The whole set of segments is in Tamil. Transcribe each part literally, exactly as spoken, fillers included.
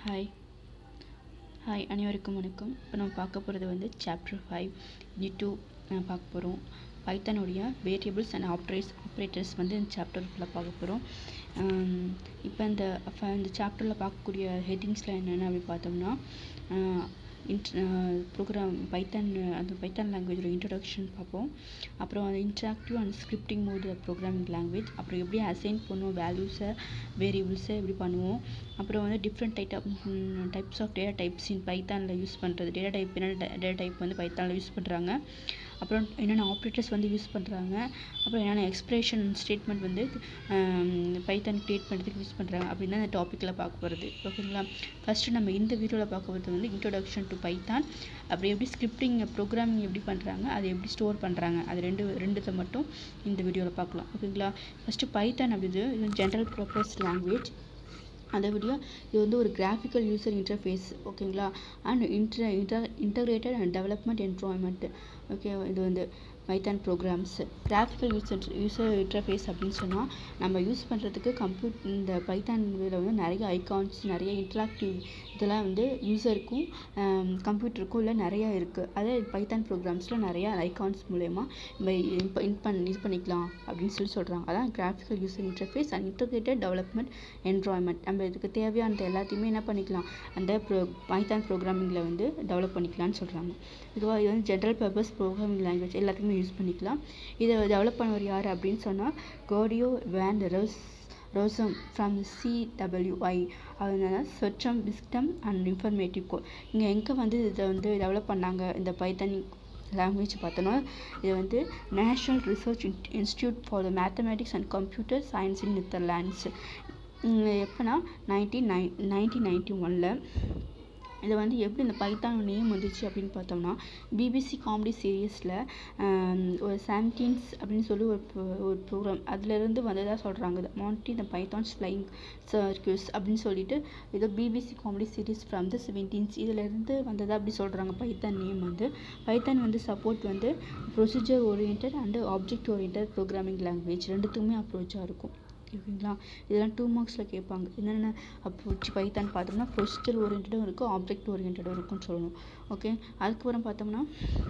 ஹாய் ஹாய் அனைவருக்கும் வணக்கம். இப்போ நம்ம பார்க்க போகிறது வந்து சாப்டர் ஃபைவ் யூனிட் டூ பார்க்க போகிறோம். பைத்தானுடைய வேரியபிள்ஸ் அண்ட் ஆப்ரேட்ஸ் ஆப்ரேட்டர்ஸ் வந்து இந்த சாப்டருக்குள்ளே பார்க்க போகிறோம். இப்போ இந்த இந்த சாப்டரில் பார்க்கக்கூடிய ஹெட்டிங்ஸில் என்னென்ன அப்படி பார்த்தோம்னா இன்ட் ப்ரோக்ராம் பைத்தான் அந்த பைத்தான் லாங்குவேஜோட இன்ட்ரடக்ஷன் பார்ப்போம். அப்புறம் அந்த interactive and scripting mode programming language, அப்புறம் எப்படி அசைன் பண்ணுவோம் வேல்யூஸை வேரியபிள்ஸை எப்படி பண்ணுவோம், அப்புறம் வந்து different type of types of data types in பைத்தானில் யூஸ் பண்ணுறது, டேட்டா டைப் என்னென்ன டேட்டா டைப் வந்து பைத்தானில் யூஸ் பண்ணுறாங்க, அப்புறம் என்னென்ன ஆப்ரேட்டர்ஸ் வந்து யூஸ் பண்ணுறாங்க, அப்புறம் என்னென்ன எக்ஸ்பிரஷன் ஸ்டேட்மெண்ட் வந்து பைத்தான் க்ரியேட் பண்ணுறதுக்கு யூஸ் பண்ணுறாங்க அப்படின்னு அந்த டாப்பிக்கில் பார்க்க போகிறது. ஓகேங்களா? ஃபஸ்ட்டு நம்ம இந்த வீடியோவில் பார்க்க போகிறது வந்து இன்ட்ரோடக்ஷன் டு பைத்தான், அப்படி எப்படி ஸ்கிரிப்டிங் ப்ரோக்ராமிங் எப்படி பண்ணுறாங்க, அதை எப்படி ஸ்டோர் பண்ணுறாங்க, அது ரெண்டு ரெண்டுத்தை மட்டும் இந்த வீடியோவில் பார்க்கலாம். ஓகேங்களா? ஃபஸ்ட்டு பைத்தான் அப்படிது இது ஜென்ரல் பர்பஸ் லாங்குவேஜ். அதை விட இது வந்து ஒரு கிராஃபிக்கல் யூசர் இன்டர்ஃபேஸ். ஓகேங்களா? And inter inter integrated and development environment. Okay, இது வந்து Python programs graphical user user interface அப்படின்னு சொன்னால் நம்ம யூஸ் பண்ணுறதுக்கு கம்ப்யூட் இந்த பைத்தான் இதில் வந்து நிறைய ஐகான்ஸ், நிறைய இன்ட்ராக்டிவ் இதெல்லாம் வந்து யூசருக்கும் கம்ப்யூட்டருக்கும் இல்லை நிறையா இருக்குது. அதே பைத்தான் ப்ரோக்ராம்ஸில் நிறையா ஐகான்ஸ் மூலயமா நம்ம இன் இன் பண் இது பண்ணிக்கலாம் அப்படின்னு சொல்லி சொல்கிறாங்க. அதான் graphical user interface and integrated development environment. நம்ம இதுக்கு தேவையானது எல்லாத்தையுமே என்ன பண்ணிக்கலாம், அந்த ப்ரோ பைத்தான் ப்ரோக்ராமிங்கில் வந்து டெவலப் பண்ணிக்கலாம்னு சொல்கிறாங்க. இதுவாக இது வந்து ஜென்ரல் பர்பஸ் ப்ரோக்ராமிங் லாங்குவேஜ், எல்லாத்துக்குமே யூஸ் பண்ணிக்கலாம். இதை டெவலப் பண்ணவர் யார் அப்படின்னு சொன்னால் Guido van Ross Rossum from CWI. அதனால சொச்சம் விஸ்டம் அண்ட் இன்ஃபர்மேட்டிவ் கோட். இங்கே எங்கே வந்து இதை வந்து டெவலப் பண்ணாங்க இந்த பைத்தான் லாங்குவேஜ் பார்த்தோன்னா, இது வந்து national research institute for the mathematics and computer science in Netherlands. எப்போனா நைன்டீன் நைன் நைன்டீன் நைன்டி ஒனில் இதை வந்து எப்படி இந்த பைத்தான் நேம் வந்துச்சு அப்படின்னு பார்த்தோம்னா, பிபிசி காமெடி சீரியஸில் ஒரு செவன்டீன்ஸ் அப்படின்னு சொல்லி ஒரு ஒரு ப்ரோக்ராம் அதுலேருந்து வந்ததாக சொல்கிறாங்க. இது Monty the Python's flying circus அப்படின்னு சொல்லிட்டு இது BBC comedy series from the seventeens இதிலேருந்து வந்ததாக அப்படி சொல்கிறாங்க. பைத்தான் நேம் வந்து பைத்தான் வந்து சப்போர்ட் வந்து procedure oriented and object oriented programming language ரெண்டுத்துக்குமே அப்ரோச்சாக இருக்கும். ஓகேங்களா? இதெல்லாம் டூ மார்க்ஸில் கேட்பாங்க. என்னென்ன அப்ரோச் பைத்தான் பார்த்தோம்னா ப்ரொசீஜர் ஓரியன்டும் இருக்கும், ஆப்ஜெக்ட் ஓரியன்டும் இருக்குன்னு சொல்லணும். ஓகே, அதுக்கப்புறம் பார்த்தோம்னா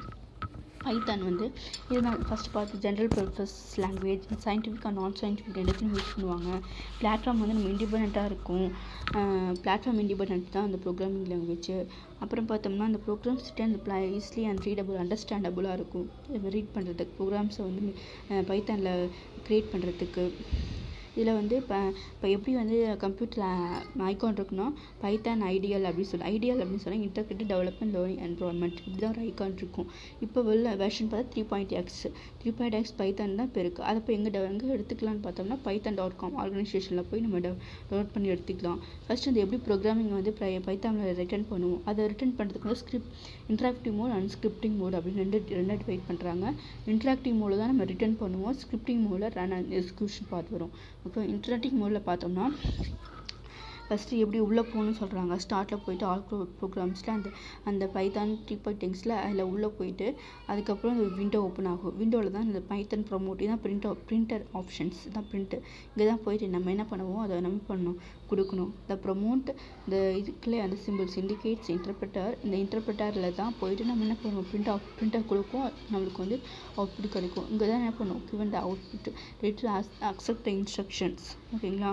பைத்தான் வந்து இதுதான் ஃபஸ்ட்டு பார்த்து general purpose language, scientific and non scientific ரெண்டுத்தையும் யூஸ் பண்ணுவாங்க. பிளாட்ஃபார்ம் வந்து நம்ம இண்டிபெண்ட்டாக இருக்கும். பிளாட்ஃபார்ம் இண்டிபெண்ட் தான் அந்த ப்ரோக்ராமிங் லாங்குவேஜ். அப்புறம் பார்த்தோம்னா அந்த ப்ரோக்ராம்ஸ் அந்த ப்ளா ஈஸிலி அண்ட் ரீடபுள் அண்டர்ஸ்டாண்டபுளாக இருக்கும். ரீட் பண்ணுறதுக்கு ப்ரோக்ராம்ஸை வந்து பைத்தானில் க்ரியேட் பண்ணுறதுக்கு. இதில் வந்து இப்போ இப்போ எப்படி வந்து கம்ப்யூட்டரில் ஐகான் இருக்குன்னா பைத்தான் ஐடியல் அப்படின்னு சொல்லி ஐடியல் அப்படின்னு சொன்னால் இன்டகிரேட்டட் டெவலப்மெண்ட் லேர்னிங் என்விரான்மெண்ட் இப்படி தான் ஒரு ஐகான் இருக்கும். இப்போ உள்ள வெர்ஷன் பார்த்தா three point X three point X Python தான் இப்போ இருக்குது. அதை இப்போ எங்கே எங்கே எடுத்துக்கலாம்னு பார்த்தோம்னா பைத்தான் டாட் காம் ஆர்கனைசேஷனில் போய் நம்ம டவுன்லோட் பண்ணி எடுத்துக்கலாம். ஃபஸ்ட்டு வந்து எப்படி ப்ரோக்ராமிங் வந்து பைத்தானில் ரிட்டர்ன் பண்ணுவோம், அதை ரிட்டர்ன் பண்ணுறதுக்கு வந்து script interactive mode and scripting mode அப்படின்னு ரெண்டு ரெண்டு டிவைட் பண்ணுறாங்க. இன்ட்ராக்டிவ் மோடில் தான் நம்ம ரிட்டர்ன் பண்ணுவோம், ஸ்கிரிப்டிங் மோடில் ரன் அண்ட் எக்ஸிக்யூஷன் பார்த்து வரும். ஓகே, இன்டராக்டிவ் மோடில் பார்த்தோம்னா ஃபஸ்ட்டு எப்படி உள்ளே போகணும்னு சொல்கிறாங்க. ஸ்டார்ட்டில் போயிட்டு ஆல் ப்ரோக்ராம்ஸில் அந்த அந்த பைத்தான் த்ரீ பாயிண்ட் டெக்ஸில் அதில் உள்ளே போயிட்டு அதுக்கப்புறம் அந்த விண்டோ ஓப்பன் ஆகும். விண்டோவில் தான் இந்த பைத்தான் ப்ரொமோட் தான் பிரிண்ட் பிரிண்டர் ஆப்ஷன்ஸ் தான் பிரிண்ட்டு. இங்கே தான் போயிட்டு நம்ம என்ன பண்ணுவோம், அதை நம்ம பண்ணணும் கொடுக்கணும். இந்த ப்ரொமோட் இந்த இதுக்குள்ளே அந்த சிம்பிள்ஸ் இண்டிகேட்ஸ் இன்டர்பிரட்டர், இந்த இன்டர்பிரட்டரில் தான் போயிட்டு நம்ம என்ன பண்ணுவோம் பிரிண்ட் ஆஃப் பிரிண்டர் கொடுக்கும், நம்மளுக்கு வந்து அவுட்புட் கிடைக்கும். இங்கே தான் என்ன பண்ணுவோம் given the output ready to accept the instructions. ஓகேங்களா?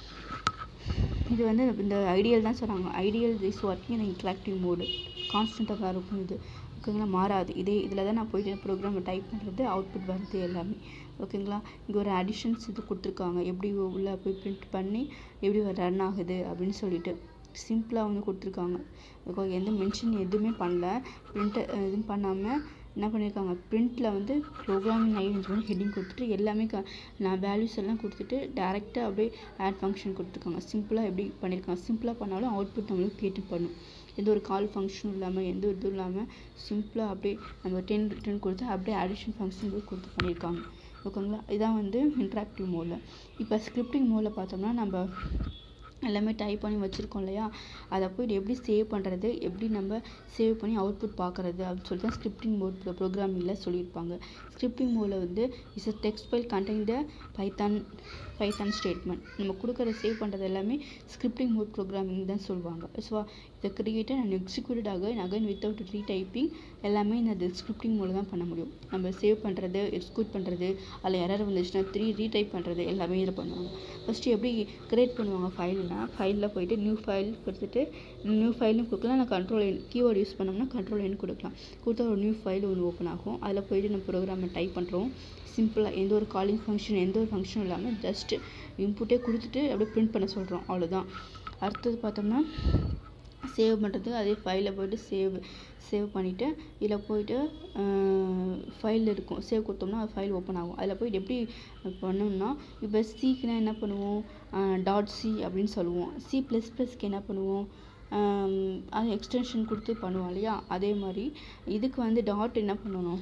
இது வந்து இந்த ஐடியல் தான் சொல்கிறாங்க. ஐடியல் இஸ் ஒர்க்கிங் இந்த இன்ட்ராக்டிவ் மோடு கான்ஸ்டண்ட்டாக தான் இருக்கும். இது ஓகேங்களா? மாறாது. இதே இதில் தான் நான் போயிட்டு ப்ரோக்ராமை டைப் பண்ணுறது, அவுட்புட் வருது எல்லாமே. ஓகேங்களா? இங்கே ஒரு அடிஷன்ஸ் இது கொடுத்துருக்காங்க, எப்படி உள்ளே போய் பிரிண்ட் பண்ணி எப்படி ரன் ஆகுது அப்படின்னு சொல்லிட்டு சிம்பிளாக வந்து கொடுத்துருக்காங்க. எந்த மென்ஷன் எதுவுமே பண்ணல, பிரிண்ட் எதுவும் பண்ணாமல் என்ன பண்ணியிருக்காங்க, பிரிண்ட்டில் வந்து ப்ரோக்ராமிங் ஐடின்னு சொல்லி ஹெட்டிங் கொடுத்துட்டு எல்லாமே க நான் வேல்யூஸ் எல்லாம் கொடுத்துட்டு டேரெக்டாக அப்படியே ஆட் ஃபங்க்ஷன் கொடுத்துருக்காங்க. சிம்பிளாக எப்படி பண்ணியிருக்காங்க, சிம்பிளாக பண்ணாலும் அவுட்புட் நம்மளுக்கு க்ரியேட் பண்ணும். எந்த ஒரு கால் ஃபங்க்ஷனும் இல்லாமல் எந்த இதுவும் இல்லாமல் சிம்பிளாக அப்படியே நம்ம டென் ரிட்டர்ன் கொடுத்து அப்படியே அடிஷன் ஃபங்க்ஷன் கொடுத்து பண்ணியிருக்காங்க. ஓகேங்களா? இதான் வந்து இன்ட்ராக்டிவ் மோடில். இப்போ ஸ்கிரிப்டிங் மோடில் பார்த்தோம்னா நம்ம எல்லாமே டைப் பண்ணி வச்சுருக்கோம் இல்லையா, அதை போய்ட்டு எப்படி சேவ் பண்ணுறது, எப்படி நம்ம சேவ் பண்ணி அவுட்புட் பார்க்குறது அப்படின்னு சொல்லிட்டு தான் ஸ்கிரிப்டிங் மோட் ப்ரோக்ராமிங்கில் சொல்லியிருப்பாங்க. ஸ்கிரிப்டிங் மோடில் வந்து is a text file contain the Python Python statement. நம்ம கொடுக்குற சேவ் பண்ணுறது எல்லாமே ஸ்கிரிப்டிங் மோட் ப்ரோக்ராமிங் தான் சொல்லுவாங்க. ஸோ இதை created and executed again again without retyping எல்லாமே இந்த ஸ்கிரிப்டிங் மோடில் தான் பண்ண முடியும். நம்ம சேவ் பண்ணுறது, எக்ஸிக்யூட் பண்ணுறது, அதில் எரர் வந்துச்சுன்னா த்ரீ ரீடைப் பண்ணுறது எல்லாமே இதில் பண்ணுவாங்க. ஃபஸ்ட்டு எப்படி கிரியேட் பண்ணுவாங்க ஃபைல்னா, ஃபைலில் போய்ட்டு நியூ ஃபைல் கொடுத்துட்டு நியூ ஃபைல்னு கொடுக்கலாம். நான் கண்ட்ரோல் என் கீவேர்டு யூஸ் பண்ணோம்னா கண்ட்ரோல் என் கொடுக்கலாம். கொடுத்தா ஒரு நியூ ஃபைல் ஒன்று ஓப்பன் ஆகும். அதில் போய்ட்டு நம்ம ப்ரோக்ராமை டைப் பண்ணுறோம். சிம்பிளாக எந்த ஒரு காலிங் ஃபங்க்ஷன் எந்த ஒரு ஃபங்க்ஷனும் இல்லாமல் ஜஸ்ட்டு இன்புட்டே கொடுத்துட்டு அப்படியே பிரிண்ட் பண்ண சொல்கிறோம், அவ்வளோதான். அடுத்தது பார்த்தோம்னா சேவ் பண்ணுறது, அதே ஃபைலில் போய்ட்டு சேவ் சேவ் பண்ணிவிட்டு இதில் போய்ட்டு ஃபைல் இருக்கும், சேவ் கொடுத்தோம்னா அது ஃபைல் ஓப்பன் ஆகும். அதில் போய்ட்டு எப்படி பண்ணோம்னா, இப்போ சிக்குனா என்ன பண்ணுவோம், டாட் சி அப்படின்னு சொல்லுவோம். சி ப்ளஸ் ப்ளஸ்க்கு என்ன பண்ணுவோம், அது எக்ஸ்டென்ஷன் கொடுத்து பண்ணுவோம் இல்லையா, அதே மாதிரி இதுக்கு வந்து டாட் என்ன பண்ணணும்,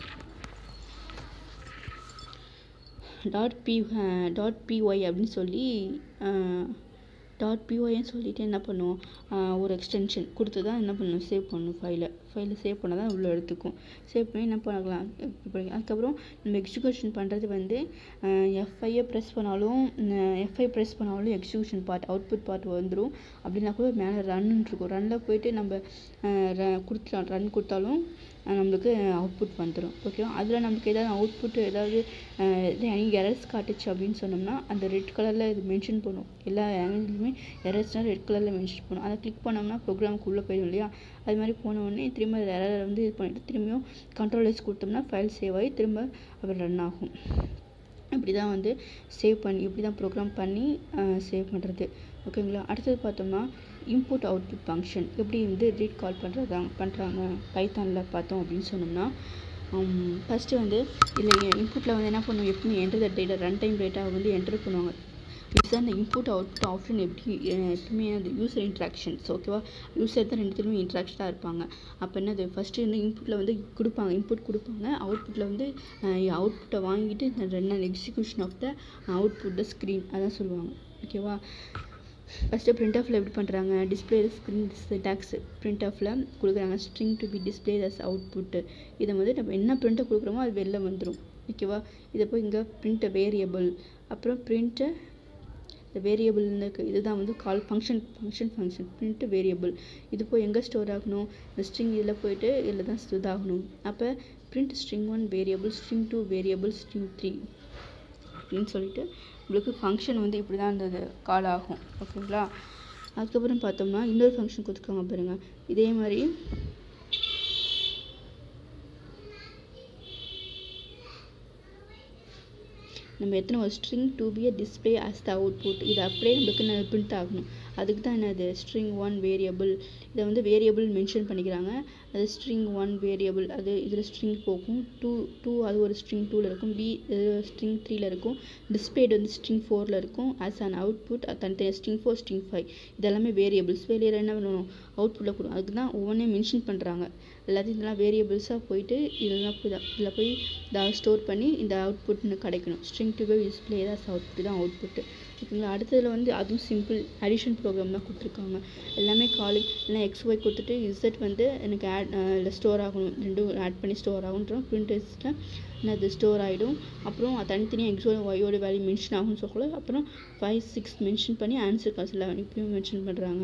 டாட் பி டாட் பிஒய் அப்படின்னு சொல்லி டாட் பிஒய்ன்னு சொல்லிட்டு என்ன பண்ணுவோம், ஒரு எக்ஸ்டென்ஷன் கொடுத்து தான் என்ன பண்ணணும், சேவ் பண்ணணும். ஃபைலை ஃபைலில் சேவ் பண்ணால் தான் உள்ளே எடுத்துக்கும். சேவ் பண்ணி என்ன பண்ணலாம், அதுக்கப்புறம் நம்ம எக்ஸிக்யூஷன் பண்ணுறது வந்து எஃப்ஐயை ப்ரெஸ் பண்ணாலும் எஃப்ஐ ப்ரெஸ் பண்ணாலும் எக்ஸிக்யூஷன் பார்ட் அவுட்புட் பார்ட் வந்துடும். அப்படின்னா கூட மேலே ரன்னு இருக்கும். ரன்னில் போய்ட்டு நம்ம கொடுத்துட்டோம் ரன் கொடுத்தாலும் நம்மளுக்கு அவுட்புட் வந்துடும். ஓகேவா, அதில் நமக்கு ஏதாவது அவுட்புட் ஏதாவது எரர்ஸ் காட்டுச்சு அப்படின்னு சொன்னோம்னா அந்த ரெட் கலரில் இது மென்ஷன் பண்ணும். எல்லா ஆங்கிள்லையுமே எரர்ஸ்னால் ரெட் கலரில் மென்ஷன் பண்ணும். அதை கிளிக் பண்ணோம்னா ப்ரோக்ராமுக்கு உள்ளே போயிடும் இல்லையா. அது மாதிரி போன உடனே திரும்ப எரரை வந்து இது பண்ணிவிட்டு திரும்பியும் கண்ட்ரோல் எஸ் கொடுத்தோம்னா ஃபைல் சேவ் ஆகி திரும்ப அப்புறம் ரன் ஆகும். இப்படி தான் வந்து சேவ் பண்ணி இப்படி தான் ப்ரோக்ராம் பண்ணி சேவ் பண்ணுறது. ஓகேங்களா. அடுத்தது பார்த்தோம்னா இன்புட் அவுட்புட் ஃபங்க்ஷன் எப்படி வந்து ரீட் கால் பண்ணுறதா பண்ணுறாங்க பைத்தானில் பார்த்தோம் அப்படின்னு சொன்னோம்னா, ஃபஸ்ட்டு வந்து இதில் இன்புட்டில் வந்து என்ன பண்ணுவோம், எப்பவுமே enter the data run time டேட்டாவை வந்து என்டர் பண்ணுவாங்க. இதுதான் இந்த இன்புட் அவுட்புட் ஆப்ஷன். எப்படி எப்பவுமே அந்த யூசர் இன்ட்ராக்ஷன்ஸ். ஓகேவா, யூசர் தான் ரெண்டு பேருமே இன்ட்ராக்ஷனாக இருப்பாங்க. அப்போ என்னது ஃபஸ்ட்டு வந்து இன்புட்டில் வந்து கொடுப்பாங்க, இன்புட் கொடுப்பாங்க. அவுட்புட்டில் வந்து அவுட்புட்டை வாங்கிட்டு இந்த ரெண்டு execution of the output the screen அதான் சொல்லுவாங்க. ஓகேவா, ஃபஸ்ட்டு பிரிண்ட் ஆஃபில் எப்படி பண்ணுறாங்க, டிஸ்பிளே ஸ்க்ரீன் சின்டாக்ஸ் பிரிண்ட் ஆஃபில் கொடுக்குறாங்க. String to be display as output. இதை வந்து நம்ம என்ன பிரிண்ட்டை கொடுக்குறோமோ அது வெளில வந்துடும். ஓகேவா, இதை போய் இங்கே பிரிண்ட் வேரியபிள், அப்புறம் பிரிண்ட்டு இந்த வேரியபிள் இதுதான் வந்து call function function function print variable. இது போய் எங்கே ஸ்டோர் ஆகணும், இந்த ஸ்ட்ரிங் இதில் போய்ட்டு இதில் தான் இதாகணும். அப்போ print string one variable, string two variable, string three அப்படின்னு சொல்லிட்டு உங்களுக்கு ஃபங்க்ஷன் வந்து இப்படி தான் இருந்தது கால் ஆகும். ஓகேங்களா. அதுக்கப்புறம் பார்த்தோம்னா இன்னொரு ஃபங்க்ஷன் கொடுத்துருக்காங்க பாருங்கள். இதே மாதிரி நம்ம எத்தனை ஒரு string to be display as the output, இது அப்படியே நம்மளுக்கு பிரிண்ட் ஆகணும். அதுக்கு தான் என்னது ஸ்ட்ரிங் ஒன் வேரியபிள். இதை வந்து வேரியபிள் மென்ஷன் பண்ணிக்கிறாங்க. அது ஸ்ட்ரிங் ஒன் வேரியபிள், அது இதில் ஸ்ட்ரிங் போகும். டூ டூ அது ஒரு ஸ்ட்ரிங் டூவில் இருக்கும். பி ஸ்ட்ரிங் த்ரீயில் இருக்கும். டிஸ்பிளேட் வந்து ஸ்ட்ரிங் ஃபோரில் இருக்கும். ஆஸ் அன் அவுட்புட் தனித்தனி ஸ்ட்ரிங் ஃபோர் ஸ்ட்ரிங் ஃபைவ் இதெல்லாமே வேரியபிள்ஸ். வேரியபிள் என்ன பண்ணணும், அவுட்புட்டில் கொடுக்கும். அதுக்கு தான் ஒவ்வொன்றே மென்ஷன் பண்ணுறாங்க. எல்லாத்தையும் இதெல்லாம் வேரியபிள்ஸாக போயிட்டு இதெல்லாம் போய் இதில் போய் இதை ஸ்டோர் பண்ணி இந்த அவுட்புட்னு கிடைக்கணும். ஸ்ட்ரிங் டு பை டிஸ்பிளே தான் அவுட்புட் தான் அவுட்புட்டு. ஓகேங்களா. அடுத்ததில் வந்து அதுவும் சிம்பிள் அடிஷன் ப்ரோக்ராம் தான் கொடுத்துருக்காங்க. எல்லாமே காலிங் இல்லை எக்ஸ் ஒய் கொடுத்துட்டு இசட் வந்து எனக்கு ஆட் இல்லை ஸ்டோர் ஆகணும், ரெண்டும் ஆட் பண்ணி ஸ்டோர் ஆகுன்றோம். பிரிண்ட் எக்ஸில் அது ஸ்டோர் ஆகிடும். அப்புறம் தனித்தனியாக எக்ஸோட ஒய்யோட வேல்யூ மென்ஷன் ஆகும்னு சொல்லக்கூடாது. அப்புறம் ஃபைவ் சிக்ஸ் மென்ஷன் பண்ணி ஆன்சர் காசு லெவன் இப்படியும் மென்ஷன் பண்ணுறாங்க.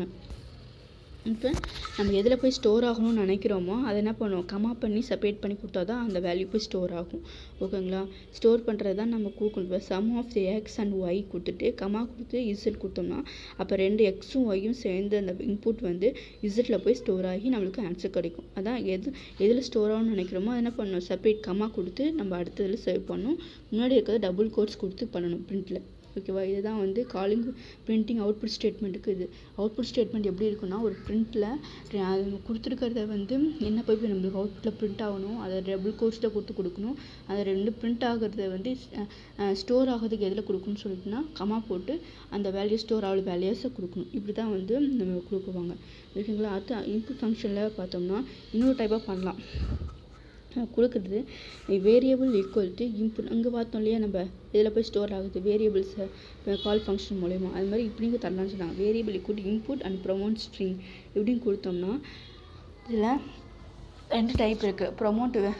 இப்போ நம்ம எதில் போய் ஸ்டோர் ஆகணும்னு நினைக்கிறோமோ அதை என்ன பண்ணுவோம், கமா பண்ணி செப்பரேட் பண்ணி கொடுத்தா தான் அந்த வேல்யூ போய் ஸ்டோர் ஆகும். ஓகேங்களா. ஸ்டோர் பண்ணுறது தான் நம்ம கொடுக்கணும். இப்போ sum of the X and Y கொடுத்துட்டு கமா கொடுத்து இசட் கொடுத்தோம்னா அப்போ ரெண்டு எக்ஸும் ஒய்யும் சேர்ந்து அந்த இன்புட் வந்து இசட்டில் போய் ஸ்டோர் ஆகி நம்மளுக்கு ஆன்சர் கிடைக்கும். அதான் எது எதில் ஸ்டோர் ஆகணும்னு நினைக்கிறோமோ அதை என்ன பண்ணணும், செப்பரேட் கமா கொடுத்து நம்ம அடுத்ததில் சேவ் பண்ணணும். முன்னாடி இருக்கிறது டபுள் கோட்ஸ் கொடுத்து பண்ணணும் பிரிண்ட்டில். ஓகேவா, இதுதான் வந்து காலிங் பிரிண்டிங் அவுட்புட் ஸ்டேட்மெண்ட்டுக்கு. இது அவுட்புட் ஸ்டேட்மெண்ட் எப்படி இருக்குன்னா, ஒரு பிரிண்ட்டில் அது கொடுத்துருக்கிறத வந்து என்ன போய் நம்மளுக்கு அவுட்புட்டில் பிரிண்ட் ஆகணும், அதை டபுள் கோட்ஸில் கொடுத்து கொடுக்கணும். அதை ரெண்டு பிரிண்ட் ஆகிறத வந்து ஸ்டோர் ஆகிறதுக்கு எதில் கொடுக்கணும்னு சொல்லிட்டுனா கமா போட்டு அந்த வேல்யூ ஸ்டோர் ஆகிற வேல்யூஸை கொடுக்கணும். இப்படி தான் வந்து நம்ம கொடுக்குவாங்க. ஓகேங்களா. அடுத்து இன்புட் ஃபங்க்ஷனில் பார்த்தோம்னா இன்னொரு டைப்பாக பண்ணலாம். கொடுக்குறது வேரியபிள் ஈக்குவல் டு இன்புட். அங்கே பார்த்தோம் இல்லையா, நம்ம இதில் போய் ஸ்டோர் ஆகுது வேரியபிள்ஸை கால் ஃபங்க்ஷன் மூலயமா. அது மாதிரி இப்படிங்க தரலாம்னு சொன்னாங்க. Variable equal to input and promote string இப்படின்னு கொடுத்தோம்னா இதில் ரெண்டு டைப் இருக்குது. Promote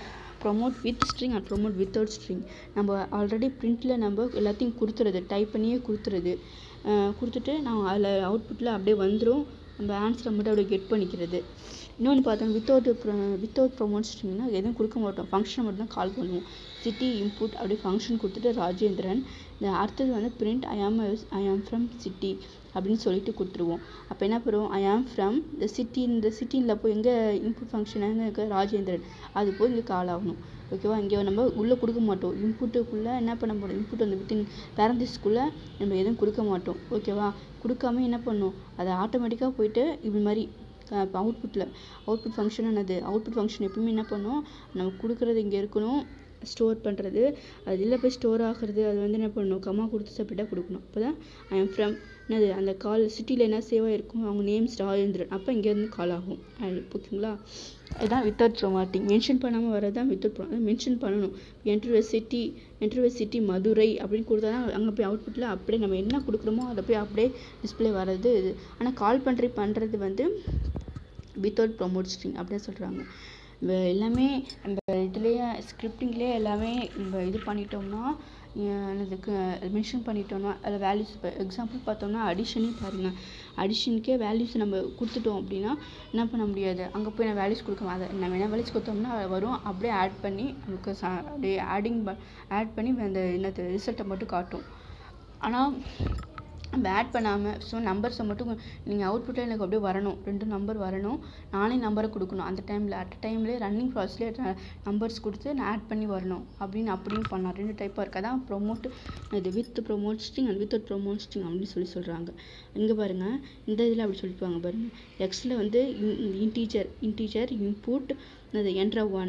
promote with string and promote without string. நம்ம ஆல்ரெடி பிரிண்டில் நம்ம எல்லாத்தையும் கொடுத்துறது, டைப் பண்ணியே கொடுத்துறது, கொடுத்துட்டு நான் அதில் அவுட்புட்டில் அப்படியே வந்துடும், நம்ம ஆன்சரை மட்டும் அப்படியே கெட் பண்ணிக்கிறது. இன்னொன்று பார்த்தோம் வித்தவுட் வித்தவுட் ப்ரொமோட் ஸ்ட்ரிங்னா எதுவும் கொடுக்க மாட்டோம், ஃபங்க்ஷனை மட்டும் தான் கால் பண்ணுவோம். சிட்டி இன்புட் அப்படி ஃபங்க்ஷன் கொடுத்துட்டு ராஜேந்திரன், இந்த அடுத்தது வந்து பிரிண்ட் ஐ ஆம் ஐ ஆம் ஃப்ரம் சிட்டி அப்படின்னு சொல்லிட்டு கொடுத்துருவோம். அப்போ என்ன பண்ணுவோம், ஐ ஆம் ஃப்ரம் இந்த சிட்டி, இந்த சிட்டியில் போய் எங்கே இன்புட் ஃபங்க்ஷன் எங்கே இருக்க ராஜேந்திரன், அது போய் இங்கே கால் ஆகணும். ஓகேவா, இங்கே நம்ம உள்ளே கொடுக்க மாட்டோம், இன்புட்டுக்குள்ளே என்ன பண்ண போகிறோம், இன்புட் வந்து வித்தின் பேரண்டிஸ்க்குள்ளே நம்ம எதுவும் கொடுக்க மாட்டோம். ஓகேவா, கொடுக்காம என்ன பண்ணணும், அதை ஆட்டோமேட்டிக்காக போயிட்டு இப்படி மாதிரி இப்போ அவுட்புட்டில் அவுட்புட் ஃபங்க்ஷன் என்னது, அவுட்புட் ஃபங்க்ஷன் எப்பவுமே என்ன பண்ணணும், நம்ம கொடுக்குறது இங்கே இருக்கணும், ஸ்டோர் பண்ணுறது அது இல்லை போய் ஸ்டோர் ஆகிறது, அது வந்து என்ன பண்ணணும், கம்மா கொடுத்து செப்பரேட்டாக கொடுக்கணும். அப்போ தான் ஐ எம் ஃப்ரம் என்னது அந்த கால் சிட்டியில் என்ன சேவாக இருக்கும், அவங்க நேம்ஸ் ராஜேந்திரன், அப்போ இங்கேருந்து கால் ஆகும். ஓகேங்களா, இதுதான் வித்தவுட் ப்ரொமோட்டிங். மென்ஷன் பண்ணாமல் வரது தான் வித்தவுட் ப்ரொ மென்ஷன் பண்ணணும். Enter city enter city Madurai அப்படின்னு கொடுத்தா தான் அங்கே போய் அவுட்புட்டில் அப்படியே நம்ம என்ன கொடுக்குறோமோ அதை போய் அப்படியே டிஸ்பிளே வர்றது இது. ஆனால் கால் பண்ணுற பண்ணுறது வந்து வித்தவுட் ப்ரொமோட் ஸ்ட்ரிங் அப்படின்னு சொல்கிறாங்க. எல்லாமே நம்ம இதுலேயே ஸ்கிரிப்டிங்லேயே எல்லாமே நம்ம இது பண்ணிட்டோம்னா, இதுக்கு மென்ஷன் பண்ணிட்டோம்னா அதில் வேல்யூஸ், இப்போ எக்ஸாம்பிள் பார்த்தோம்னா அடிஷனே பாருங்கள், அடிஷனுக்கே வேல்யூஸ் நம்ம கொடுத்துட்டோம் அப்படின்னா என்ன பண்ண முடியாது, அங்கே போய் நான் வேல்யூஸ் கொடுக்க அதை நம்ம என்ன வேல்யூஸ் கொடுத்தோம்னா வரும், அப்படியே ஆட் பண்ணி நமக்கு அப்படியே ஆடிங் ஆட் பண்ணி அந்த என்னது ரிசல்ட்டை மட்டும் காட்டும். ஆனால் நம்ம ஆட் பண்ணாமல் ஸோ நம்பர்ஸை மட்டும் நீங்கள் அவுட்புட்டில் எனக்கு அப்படியே வரணும், ரெண்டு நம்பர் வரணும், நானே நம்பரை கொடுக்கணும் அந்த டைமில், அட் டைம்லேயே ரன்னிங் ப்ராசஸ்லேயே நம்பர்ஸ் கொடுத்து நான் ஆட் பண்ணி வரணும் அப்படின்னு அப்படியும் பண்ணலாம். ரெண்டு டைப்பாக இருக்கா தான் ப்ரொமோட், இது with promote string and without promote string அப்படின்னு சொல்லி சொல்கிறாங்க. இங்கே பாருங்கள், இந்த இதில் அப்படி சொல்லிப்பாங்க பாருங்கள். எக்ஸில் வந்து இன்டீஜர் இன்டீஜர் இன்புட் அது என்ட்ரா ஒன்,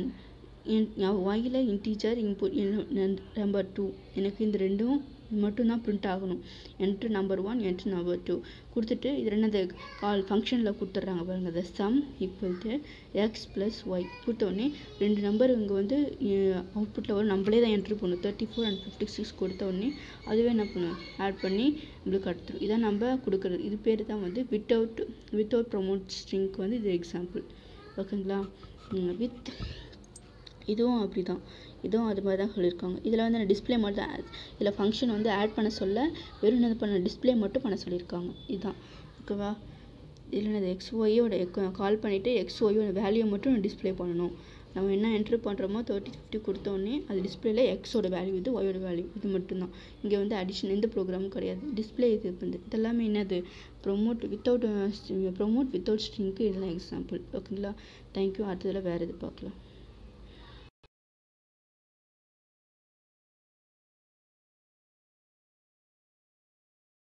ஒயில் இன்டீஜர் இன்புட் நம்பர் டூ, எனக்கு இந்த ரெண்டும் மட்டும்தான் பிரிண்ட் ஆகணும். Enter number one enter number two கொடுத்துட்டு இது ரெண்டு கால் ஃபங்க்ஷனில் கொடுத்துட்றாங்க பாருங்கள். The sum equal to X plus Y கொடுத்தோடனே ரெண்டு நம்பர் இங்கே வந்து அவுட்புட்டில் வரும், நம்மளே தான் என்ட்ரு பண்ணணும். Thirty four and fifty six கொடுத்தோடனே அதுவே என்ன பண்ணும் ஆட் பண்ணி நம்மளுக்கு அடுத்துரும். இதான் நம்ம கொடுக்குறது, இது பேர் தான் வந்து வித்தவுட் வித்தவுட் ப்ரொமோட் ஸ்ட்ரிங்க்கு வந்து இது எக்ஸாம்பிள். ஓகேங்களா, வித் இதுவும் அப்படி தான், இதுவும் அது மாதிரி தான் சொல்லியிருக்காங்க. இதில் வந்து நான் டிஸ்பிளே மட்டும் தான், இதில் ஃபங்க்ஷன் வந்து ஆட் பண்ண சொல்ல வெறும் என்ன பண்ண டிஸ்பிளே மட்டும் பண்ண சொல்லியிருக்காங்க. இதுதான் ஓகேவா. இதில் என்னது எக்ஸ் ஒய்யோட கால் பண்ணிவிட்டு எக்ஸ் ஒய்யோட வேல்யூ மட்டும் டிஸ்பிளே பண்ணணும். நம்ம என்ன என்ட்ரு பண்ணுறோமோ தேர்ட்டி ஃபிஃப்டி கொடுத்தோடனே அது டிஸ்பிளேல எக்ஸோட வேல்யூ இது, ஒய்யோட வேல்யூ இது மட்டும்தான். இங்கே வந்து அடிஷன் எந்த ப்ரோக்ராமும் கிடையாது, டிஸ்பிளே இது வந்து இதெல்லாமே என்னது ப்ரொமோட் வித்தவுட் ப்ரொமோட் வித்தவுட் ஸ்ட்ரிங்க்கு இதெல்லாம் எக்ஸாம்பிள். ஓகேங்களா, தேங்க்யூ. அடுத்ததில் வேறு இது பார்க்கலாம்.